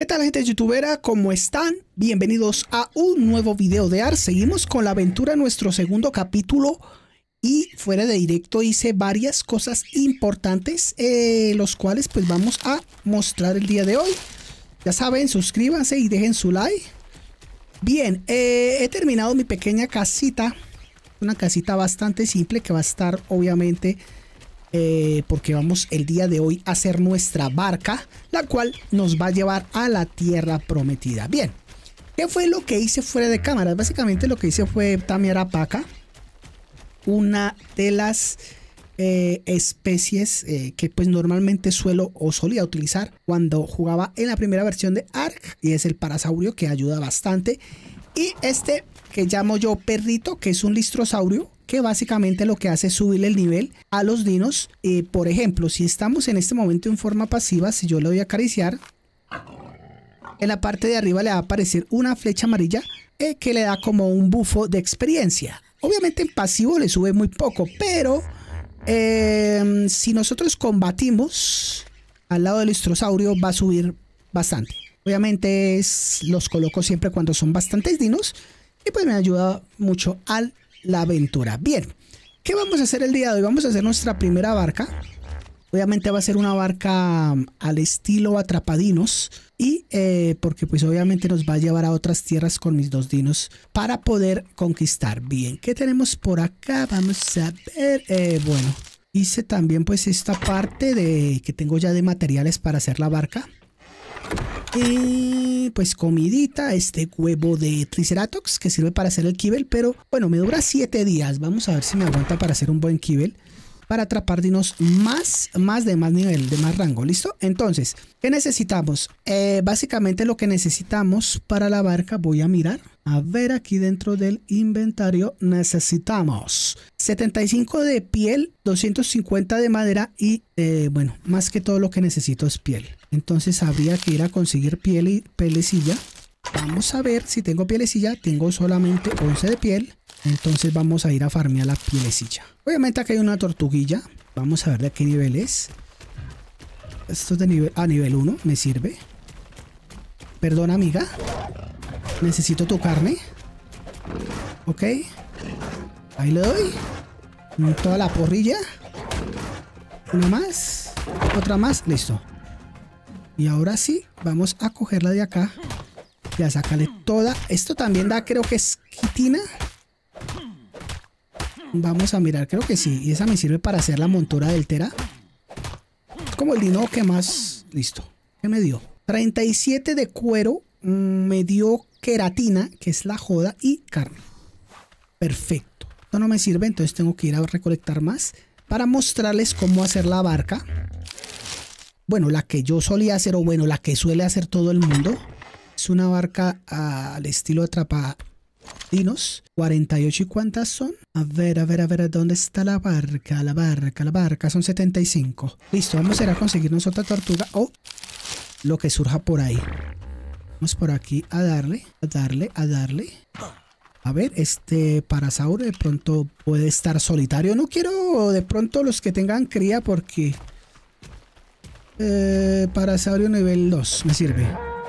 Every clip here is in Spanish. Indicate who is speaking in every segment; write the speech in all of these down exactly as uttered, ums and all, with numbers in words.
Speaker 1: tal, gente youtubera? ¿Cómo están? Bienvenidos a un nuevo video de A R. Seguimos con la aventura en nuestro segundo capítulo. Y fuera de directo hice varias cosas importantes, eh, los cuales pues vamos a mostrar el día de hoy. Ya saben, suscríbanse y dejen su like. Bien, eh, he terminado mi pequeña casita. Una casita bastante simple que va a estar obviamente... Eh, porque vamos el día de hoy a hacer nuestra barca, la cual nos va a llevar a la tierra prometida. Bien, ¿qué fue lo que hice fuera de cámara? Básicamente lo que hice fue tamear a Paca, una de las eh, especies eh, que pues normalmente suelo o solía utilizar cuando jugaba en la primera versión de Ark, y es el parasaurio, que ayuda bastante. Y este que llamo yo perrito, que es un listrosaurio, que básicamente lo que hace es subirle el nivel a los dinos. Eh, por ejemplo, si estamos en este momento en forma pasiva, si yo le doy a acariciar, en la parte de arriba le va a aparecer una flecha amarilla eh, que le da como un bufo de experiencia. Obviamente en pasivo le sube muy poco, pero eh, si nosotros combatimos al lado del listrosaurio va a subir bastante. Obviamente es, los coloco siempre cuando son bastantes dinos y pues me ayuda mucho al la aventura. Bien, ¿qué vamos a hacer el día de hoy? Vamos a hacer nuestra primera barca. Obviamente va a ser una barca um, al estilo atrapadinos. Y eh, porque pues obviamente nos va a llevar a otras tierras con mis dos dinos para poder conquistar. Bien, ¿qué tenemos por acá? Vamos a ver. Eh, bueno, hice también pues esta parte de que tengo ya de materiales para hacer la barca. Y pues comidita, este huevo de triceratops que sirve para hacer el kibble, pero bueno, me dura siete días. Vamos a ver si me aguanta para hacer un buen kibble, para atrapar dinos más, más de más nivel, de más rango. ¿Listo? Entonces, ¿qué necesitamos? Eh, básicamente lo que necesitamos para la barca, voy a mirar. A ver, aquí dentro del inventario necesitamos setenta y cinco de piel, doscientos cincuenta de madera y eh, bueno, más que todo lo que necesito es piel. Entonces habría que ir a conseguir piel y pelecilla. Vamos a ver si tengo pielecilla. Tengo solamente once de piel. Entonces vamos a ir a farmear la pielecilla. Obviamente acá hay una tortuguilla. Vamos a ver de qué nivel es. Esto es de nivel, a nivel uno. Me sirve. Perdón, amiga. Necesito tu carne. Ok. Ahí le doy. Toda la porrilla. Una más. Otra más. Listo. Y ahora sí, vamos a cogerla de acá y a sacarle toda. Esto también da, creo que es quitina. Vamos a mirar, creo que sí. Y esa me sirve para hacer la montura del Tera. Es como el dino que más... Listo. ¿Qué me dio? treinta y siete de cuero. Me dio queratina, que es la joda, y carne. Perfecto. Esto no me sirve, entonces tengo que ir a recolectar más para mostrarles cómo hacer la barca. Bueno, la que yo solía hacer, o bueno, la que suele hacer todo el mundo. Es una barca uh, al estilo atrapadinos. cuarenta y ocho, ¿y cuántas son? A ver, a ver, a ver, ¿dónde está la barca? La barca, la barca, son setenta y cinco. Listo, vamos a ir a conseguirnos otra tortuga o lo que surja por ahí. Vamos por aquí a darle, a darle, a darle. A ver, este parasaurio de pronto puede estar solitario. No quiero de pronto los que tengan cría porque... Eh, parasaurio nivel dos me sirve.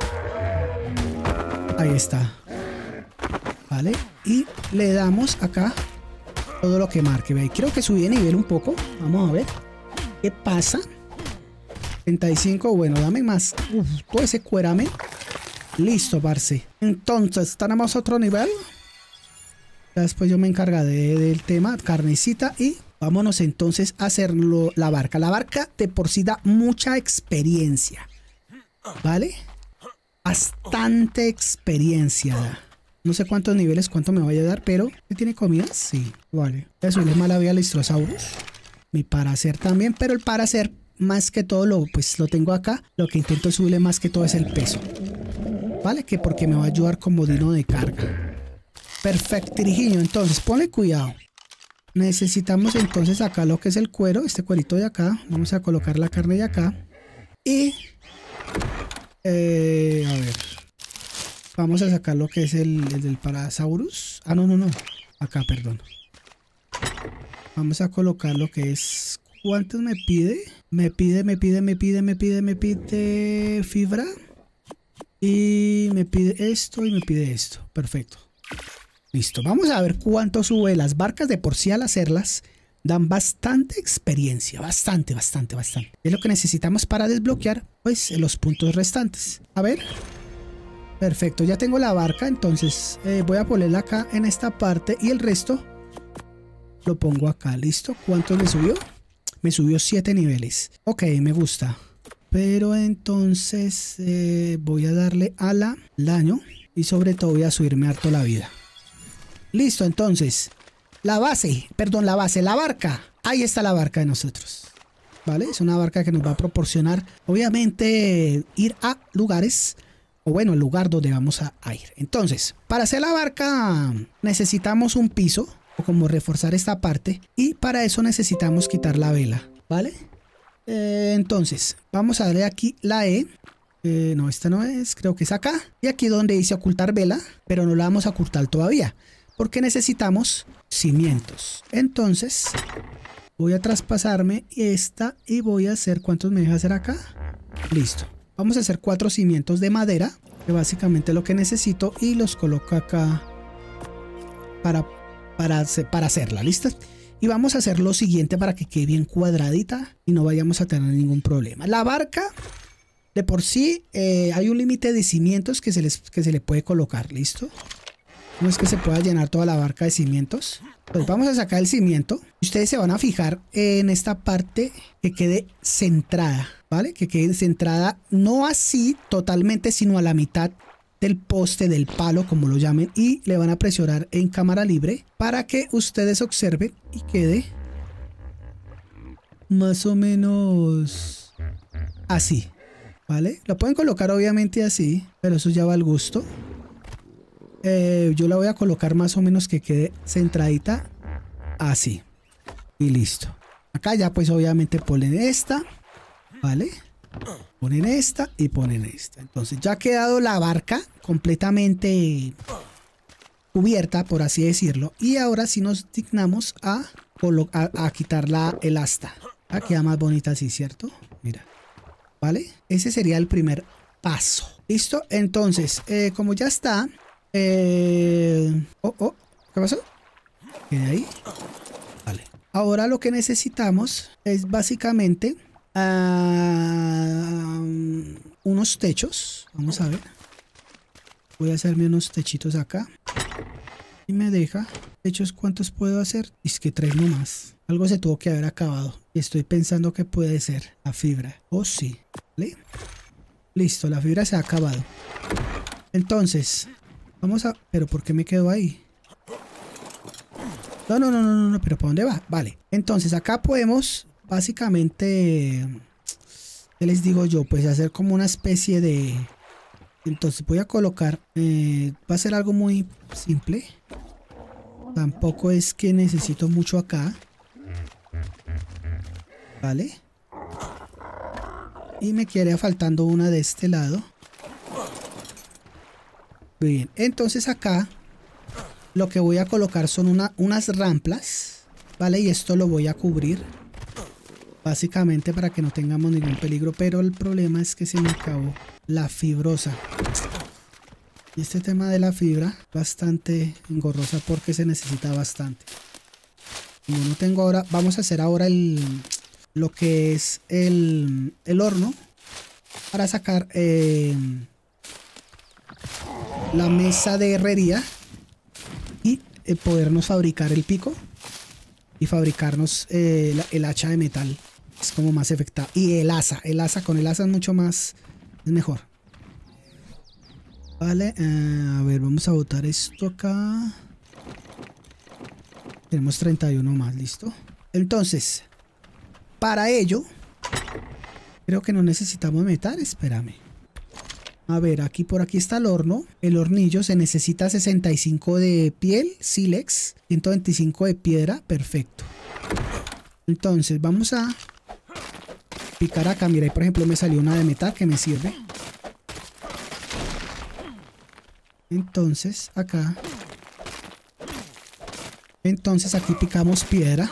Speaker 1: Ahí está. Vale. Y le damos acá todo lo que marque. Ve, creo que subí de nivel un poco. Vamos a ver qué pasa. treinta y cinco. Bueno, dame más. Uf, todo ese cuérame. Listo, parce. Entonces, tenemos otro nivel. Ya después yo me encargaré del tema. Carnecita y... vámonos entonces a hacerlo la barca. La barca de por sí da mucha experiencia. ¿Vale? Bastante experiencia. No sé cuántos niveles, cuánto me vaya a dar, pero... ¿tiene comida? Sí. Vale. Voy a subirle más la vida al Listrosaurus. Mi Paracer también, pero el Paracer más que todo lo, pues, lo tengo acá. Lo que intento subirle más que todo es el peso. ¿Vale? Que porque me va a ayudar como dino de carga. Perfecto, Tirijiño. Entonces, ponle cuidado. Necesitamos entonces acá lo que es el cuero, este cuerito de acá. Vamos a colocar la carne de acá. Y... Eh, a ver. Vamos a sacar lo que es el, el del Parasaurus. Ah, no, no, no. Acá, perdón. Vamos a colocar lo que es... ¿Cuántos me pide? Me pide, me pide, me pide, me pide, me pide... Fibra. Y me pide esto y me pide esto. Perfecto. Listo. Vamos a ver cuánto sube. Las barcas de por sí al hacerlas dan bastante experiencia. Bastante, bastante, bastante. Es lo que necesitamos para desbloquear pues los puntos restantes. A ver. Perfecto. Ya tengo la barca. Entonces eh, voy a ponerla acá en esta parte. Y el resto lo pongo acá. Listo. ¿Cuánto me subió? Me subió siete niveles. Ok, me gusta. Pero entonces eh, voy a darle a la daño y sobre todo voy a subirme harto la vida. Listo, entonces la base, perdón, la base, la barca. Ahí está la barca de nosotros. ¿Vale? Es una barca que nos va a proporcionar, obviamente, ir a lugares, o bueno, el lugar donde vamos a, a ir. Entonces, para hacer la barca necesitamos un piso, o como reforzar esta parte, y para eso necesitamos quitar la vela, ¿vale? Eh, entonces, vamos a darle aquí la E. Eh, no, esta no es, creo que es acá. Y aquí donde dice ocultar vela, pero no la vamos a ocultar todavía, porque necesitamos cimientos. Entonces, voy a traspasarme esta y voy a hacer, ¿cuántos me deja hacer acá? Listo. Vamos a hacer cuatro cimientos de madera, que básicamente es lo que necesito, y los coloco acá para, para, para hacerla, ¿listo? Y vamos a hacer lo siguiente para que quede bien cuadradita y no vayamos a tener ningún problema. La barca, de por sí, eh, hay un límite de cimientos que se, les, que se le puede colocar, ¿listo? No es que se pueda llenar toda la barca de cimientos. Pues vamos a sacar el cimiento. Ustedes se van a fijar en esta parte que quede centrada, ¿vale? Que quede centrada, no así totalmente, sino a la mitad del poste, del palo, como lo llamen, y le van a presionar en cámara libre para que ustedes observen y quede más o menos así, ¿vale? Lo pueden colocar obviamente así, pero eso ya va al gusto. Eh, yo la voy a colocar más o menos que quede centradita así y listo. Acá ya pues obviamente ponen esta, ¿vale? Ponen esta y ponen esta. Entonces ya ha quedado la barca completamente cubierta, por así decirlo. Y ahora sí nos dignamos a, a, a quitar la, el asta. Ah, queda más bonita así, ¿cierto? Mira. ¿Vale? Ese sería el primer paso. ¿Listo? Entonces, eh, como ya está... Eh... Oh, oh. ¿Qué pasó? ¿Qué de ahí? Vale. Ahora lo que necesitamos es básicamente... Uh, unos techos. Vamos a ver. Voy a hacerme unos techitos acá. Y me deja. Techos, ¿cuántos puedo hacer? Es que tres nomás. Algo se tuvo que haber acabado. Y estoy pensando que puede ser la fibra. Oh, sí. ¿Vale? Listo, la fibra se ha acabado. Entonces, vamos a... ¿Pero por qué me quedo ahí? No, no, no, no, no, no. ¿Pero para dónde va? Vale. Entonces, acá podemos... Básicamente, ¿qué les digo yo? Pues hacer como una especie de... Entonces voy a colocar... Eh, va a ser algo muy simple. Tampoco es que necesito mucho acá. ¿Vale? Y me quedaría faltando una de este lado. Bien, entonces acá lo que voy a colocar son una, unas ramplas. ¿Vale? Y esto lo voy a cubrir. Básicamente para que no tengamos ningún peligro. Pero el problema es que se me acabó la fibrosa. Y este tema de la fibra bastante engorrosa porque se necesita bastante. Como no tengo ahora, vamos a hacer ahora el, lo que es el, el horno. Para sacar eh, la mesa de herrería. Y eh, podernos fabricar el pico. Y fabricarnos eh, el, el hacha de metal. Es como más efectiva. Y el asa. El asa con el asa es mucho más... Es mejor. Vale. Uh, a ver, vamos a botar esto acá. Tenemos treinta y uno más. Listo. Entonces, para ello... Creo que no necesitamos metal. Espérame. A ver, aquí por aquí está el horno. El hornillo se necesita sesenta y cinco de piel, sílex, ciento veinticinco de piedra. Perfecto. Entonces, vamos a... picar acá, mira, ahí por ejemplo me salió una de metal que me sirve. Entonces acá Entonces aquí picamos piedra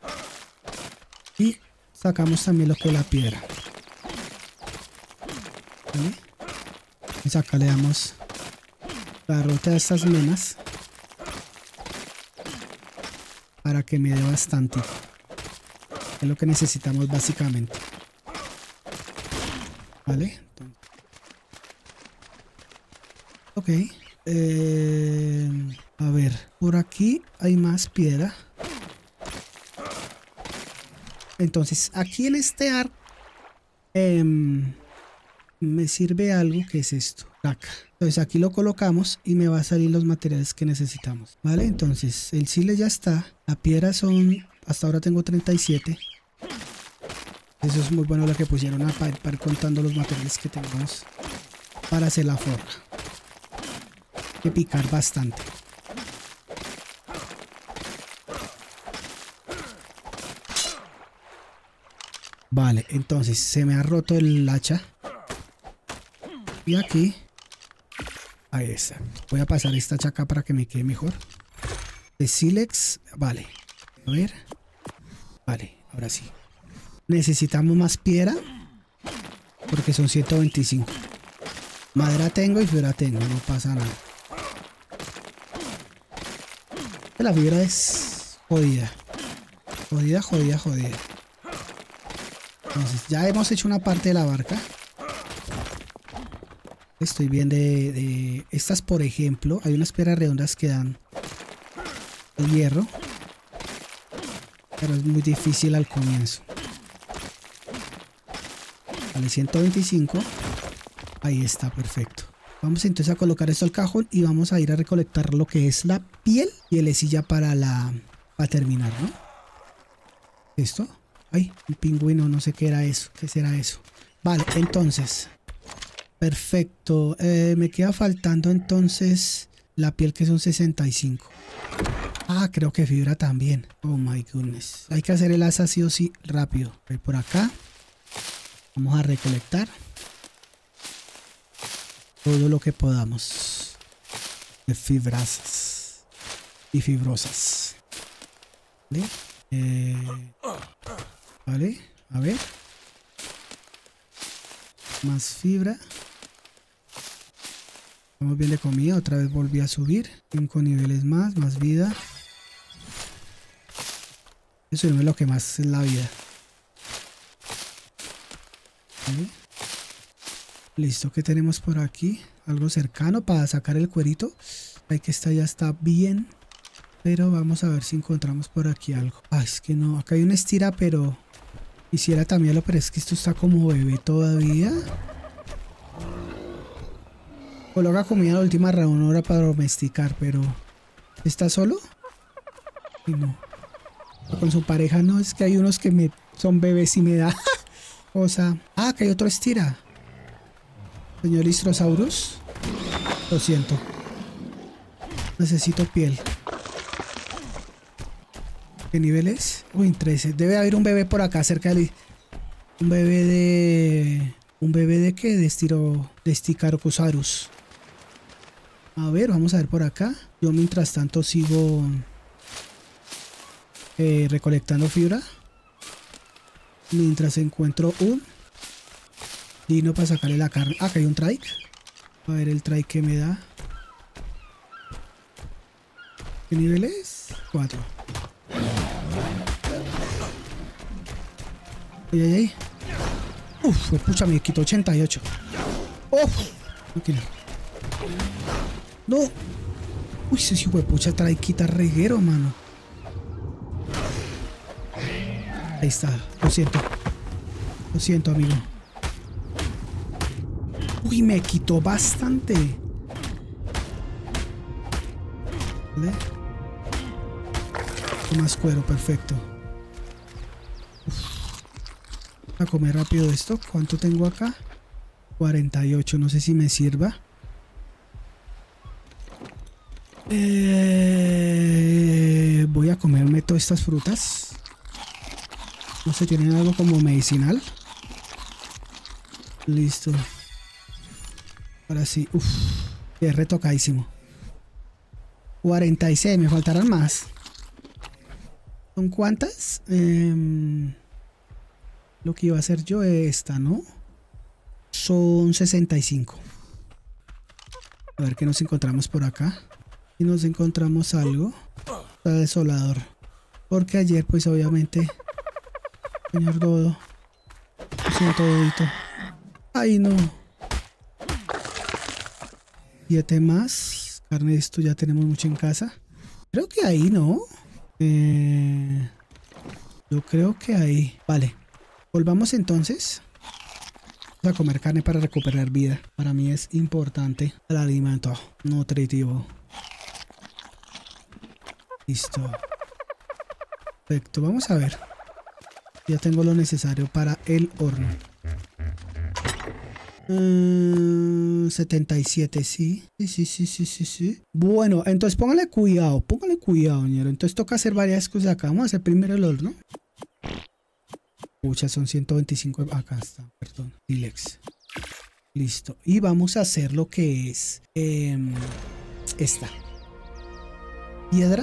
Speaker 1: y sacamos también lo que es la piedra. ¿Vale? Pues acá le damos la ruta de estas menas para que me dé bastante. Es lo que necesitamos básicamente. ¿Vale? Entonces, ok. Eh, a ver, por aquí hay más piedra. Entonces, aquí en este arco eh, me sirve algo que es esto. Acá. Entonces aquí lo colocamos y me va a salir los materiales que necesitamos. ¿Vale? Entonces el sile ya está. La piedra son... Hasta ahora tengo treinta y siete. Eso es muy bueno lo que pusieron a para, para ir contando los materiales que tenemos para hacer la forja. Hay que picar bastante. Vale, entonces se me ha roto el hacha. Y aquí... Ahí está. Voy a pasar esta hacha acá para que me quede mejor. De sílex. Vale. A ver. Vale, ahora sí. Necesitamos más piedra. Porque son ciento veinticinco. Madera tengo y fibra tengo. No pasa nada. La fibra es jodida. Jodida, jodida, jodida. Entonces ya hemos hecho una parte de la barca. Estoy bien de, de... Estas, por ejemplo, hay unas piedras redondas que dan el hierro. Pero es muy difícil al comienzo. Vale, ciento veinticinco. Ahí está, perfecto. Vamos entonces a colocar esto al cajón y vamos a ir a recolectar lo que es la piel y el hesilla para la... Para terminar, ¿no? ¿Esto? Ay, un pingüino, no sé qué era eso. ¿Qué será eso? Vale, entonces... Perfecto. Eh, me queda faltando entonces la piel que son sesenta y cinco. Ah, creo que fibra también. Oh my goodness. Hay que hacer el asa sí o sí rápido. Voy por acá. Vamos a recolectar todo lo que podamos de fibrasas y fibrosas. ¿Vale? Eh, vale, a ver. Más fibra. Vamos bien de comida. Otra vez volví a subir. cinco niveles más. Más vida. Eso no es lo que más es la vida. ¿Vale? Listo. ¿Qué tenemos por aquí? Algo cercano para sacar el cuerito. Hay que esta ya está bien. Pero vamos a ver si encontramos por aquí algo. Ah, es que no. Acá hay una estira, pero... Quisiera también lo, pero es que esto está como bebé todavía. Coloca comida en la última hora para domesticar, pero... ¿Está solo? Y no. Con su pareja no, es que hay unos que me son bebés y me da... O sea... Ah, que hay otro estira. Señor Istrosaurus. Lo siento. Necesito piel. ¿Qué nivel es? Uy, trece. Debe haber un bebé por acá cerca de... Un bebé de... ¿Un bebé de qué? De estilo... De Styracosaurus. A ver, vamos a ver por acá. Yo mientras tanto sigo... Eh, recolectando fibra. Mientras encuentro un... Dino para sacarle la carne. Ah, que hay un trike. A ver el trike que me da. ¿Qué nivel es? cuatro. Ay, ay, ay. Uf, pucha, me quitó ochenta y ocho. Uf, okay. No. Uy, ese hijo de pucha trae quita reguero, mano. Ahí está. Lo siento. Lo siento, amigo. Uy, me quitó bastante. ¿Vale? Más cuero, perfecto. A comer rápido esto. ¿Cuánto tengo acá? cuarenta y ocho. No sé si me sirva. Eh, voy a comerme todas estas frutas. No sé, tienen algo como medicinal. Listo. Ahora sí. Uff. Es retocadísimo. cuarenta y seis. Me faltarán más. ¿Son cuántas? Eh... Lo que iba a hacer yo es esta, ¿no? son sesenta y cinco. A ver qué nos encontramos por acá. Y nos encontramos algo. Está desolador. Porque ayer, pues obviamente, señor Dodo. Lo siento, Dodito. Ay, no. Siete más. Carne de esto ya tenemos mucho en casa. Creo que ahí, ¿no? Eh, yo creo que ahí. Vale. Volvamos entonces. Vamos a comer carne para recuperar vida. Para mí es importante el alimento nutritivo. Listo. Perfecto. Vamos a ver. Ya tengo lo necesario para el horno. Uh, setenta y siete, sí. Sí, sí, sí, sí, sí, sí. Bueno, entonces póngale cuidado. Póngale cuidado, ñero. Entonces toca hacer varias cosas acá. Vamos a hacer primero el horno. Pucha, son ciento veinticinco. Acá está, perdón. Silex. Listo. Y vamos a hacer lo que es eh, esta piedra.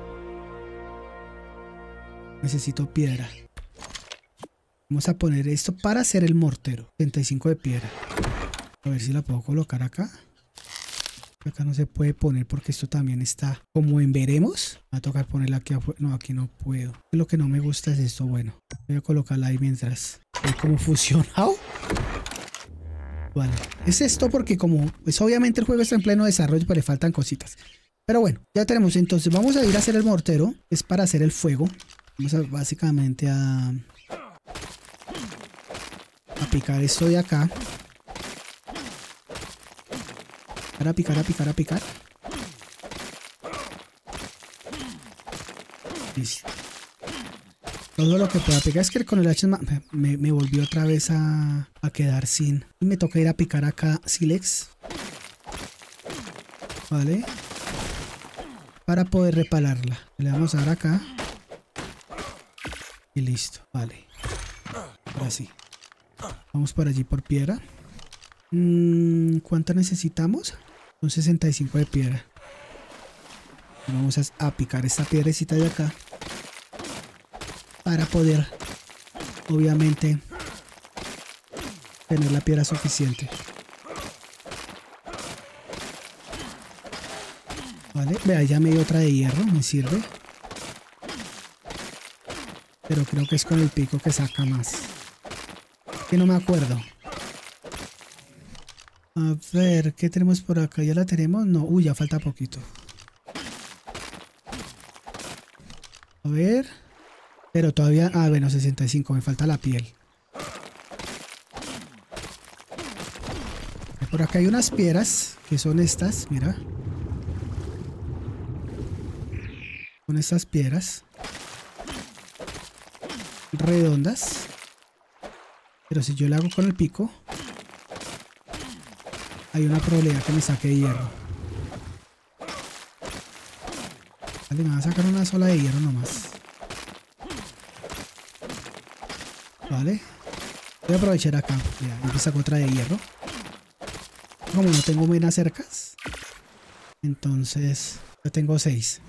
Speaker 1: Necesito piedra. Vamos a poner esto para hacer el mortero. setenta y cinco de piedra. A ver si la puedo colocar acá. Acá no se puede poner porque esto también está como en veremos. Va a tocar ponerla aquí afuera. No, aquí no puedo. Lo que no me gusta es esto. Bueno, voy a colocarla ahí mientras. Ve cómo fusionado. Vale. Es esto porque como pues obviamente el juego está en pleno desarrollo, pero le faltan cositas. Pero bueno, ya tenemos. Entonces vamos a ir a hacer el mortero. Es para hacer el fuego. Vamos a básicamente a... a picar esto de acá. Para picar, a picar, a picar. Listo. Todo lo que pueda picar. Es que con el hacha me, me volvió otra vez a, a quedar sin. Y me toca ir a picar acá sílex. Vale. Para poder repararla. Le vamos a dar acá. Y listo. Vale. Ahora sí. Vamos por allí por piedra. Mm, ¿Cuánto necesitamos? Son sesenta y cinco de piedra. Vamos a, a picar esta piedrecita de acá. Para poder, obviamente, tener la piedra suficiente. Vale, vea, ya me dio otra de hierro, me sirve. Pero creo que es con el pico que saca más. Que no me acuerdo. A ver, ¿qué tenemos por acá? ¿Ya la tenemos? No, uy, ya falta poquito. A ver. Pero todavía... Ah, bueno, sesenta y cinco. Me falta la piel. Por acá hay unas piedras. Que son estas, mira. Son estas piedras. Redondas. Pero si yo le hago con el pico... hay una probabilidad que me saque hierro. Vale, me va a sacar una sola de hierro nomás. Vale. Voy a aprovechar acá. Ya, me saco otra de hierro. Como no tengo minas cercas. Entonces, ya tengo seis.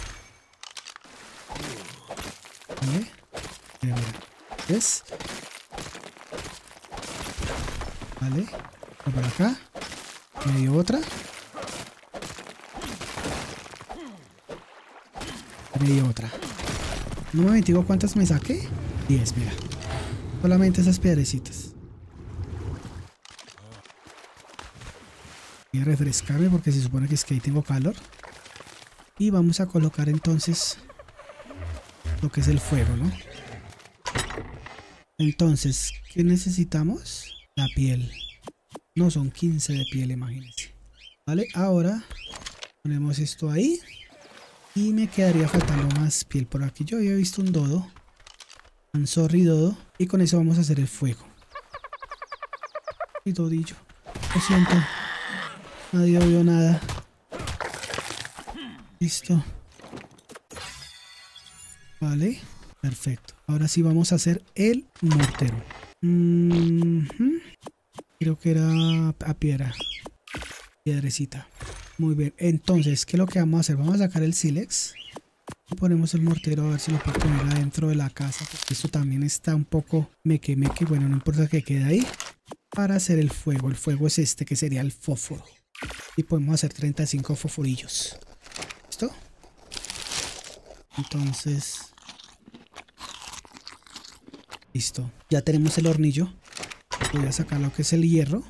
Speaker 1: Vale. Mira, mira. ¿Ves? Vale. Voy por acá. Me dio otra. Me dio otra. No me digo cuántas me saqué. diez, mira. Solamente esas piedrecitas. Voy a refrescarme porque se supone que es que ahí tengo calor. Y vamos a colocar entonces lo que es el fuego, ¿no? Entonces, ¿qué necesitamos? La piel. No, son quince de piel, imagínense. Vale, ahora ponemos esto ahí. Y me quedaría faltando más piel por aquí. Yo había visto un dodo. Un sorry dodo. Y con eso vamos a hacer el fuego. Y dodillo. Lo siento. Nadie vio nada. Listo. Vale. Perfecto. Ahora sí vamos a hacer el mortero. Mm-hmm. Creo que era a piedra. Piedrecita. Muy bien. Entonces, ¿qué es lo que vamos a hacer? Vamos a sacar el sílex. Y ponemos el mortero a ver si lo puedo poner adentro de la casa. Porque esto también está un poco meque meque. Bueno, no importa que quede ahí. para hacer el fuego. El fuego es este, que sería el fósforo. Y podemos hacer treinta y cinco fosforillos. ¿Listo? Entonces... listo. Ya tenemos el hornillo. Voy a sacar lo que es el hierro.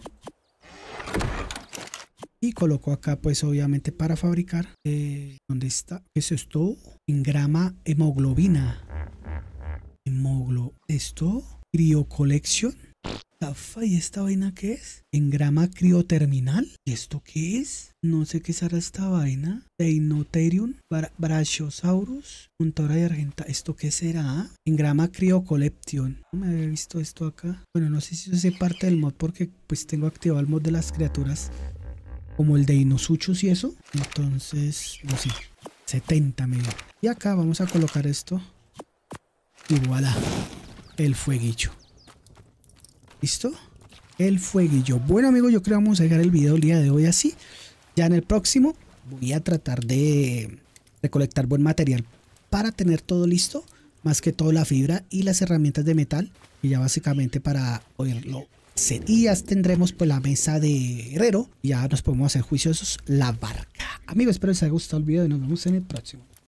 Speaker 1: Y coloco acá, pues obviamente para fabricar. Eh, ¿Dónde está? ¿Qué es esto? Engrama hemoglobina. Hemoglo... ¿Esto? Cryo Collection. ¿Y esta vaina qué es? Engrama crioterminal. ¿Y esto qué es? No sé qué será esta vaina. Deinotherium, Brachiosaurus, Puntora de Argenta. ¿Esto qué será? Engrama Cryo Collection. No me había visto esto acá. Bueno, no sé si eso hace parte del mod porque pues tengo activado el mod de las criaturas. Como el de Inosuchus y eso. Entonces, no sé. setenta me dio. Y acá vamos a colocar esto. Y voilà. El fueguillo. ¿Listo? El fueguillo. Bueno, amigos, yo creo que vamos a dejar el video el día de hoy así. Ya en el próximo voy a tratar de recolectar buen material para tener todo listo. Más que todo la fibra y las herramientas de metal. Y ya básicamente para poderlo hacer. Y ya tendremos pues la mesa de herrero. Y ya nos podemos hacer juiciosos la barca. Amigos, espero les haya gustado el video y nos vemos en el próximo.